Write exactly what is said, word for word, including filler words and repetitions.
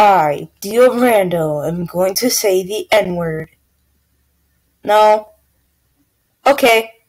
I, Dio Brando, am going to say the N-word. No? Okay.